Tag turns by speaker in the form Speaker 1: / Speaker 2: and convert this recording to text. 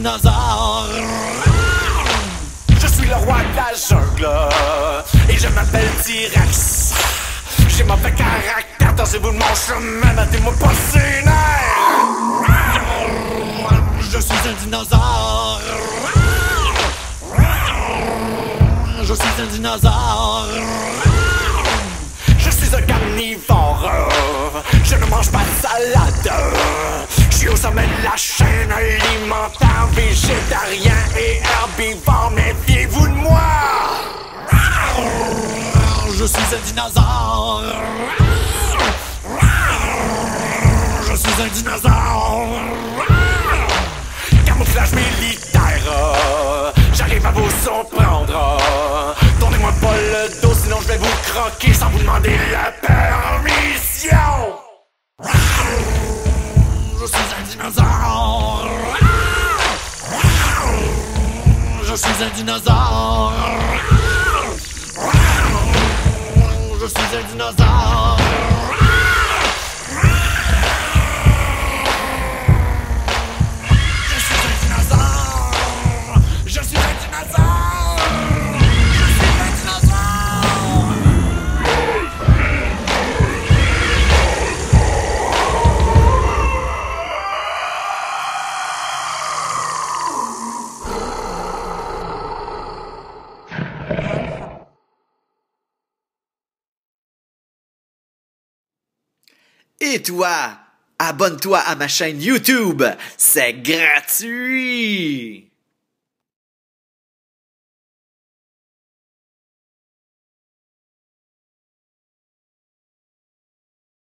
Speaker 1: dinosaure.
Speaker 2: Je suis le roi de la jungle et je m'appelle T-Rex. J'ai mauvais caractère, dansez-vous de mon chemin, battez-moi pas ses nerfs.
Speaker 1: Je suis un dinosaure. Je suis un dinosaure.
Speaker 2: Je suis un carnivore, je ne mange pas de salade. Je suis au sommet de la chaîne alimentaire, végétarien et herbivore, méfiez-vous de moi.
Speaker 1: Je suis un dinosaure. Je suis un dinosaure.
Speaker 2: Camouflage militaire, j'arrive à vous surprendre. Tournez-moi pas le dos, sinon je vais vous croquer sans vous demander la permission.
Speaker 1: Je suis un dinosaure. Je suis un dinosaure. Je suis un dinosaure. Je suis un dinosaure. Je suis un dinosaure. Je suis un dinosaure.
Speaker 3: Et toi, abonne-toi à ma chaîne YouTube, c'est gratuit!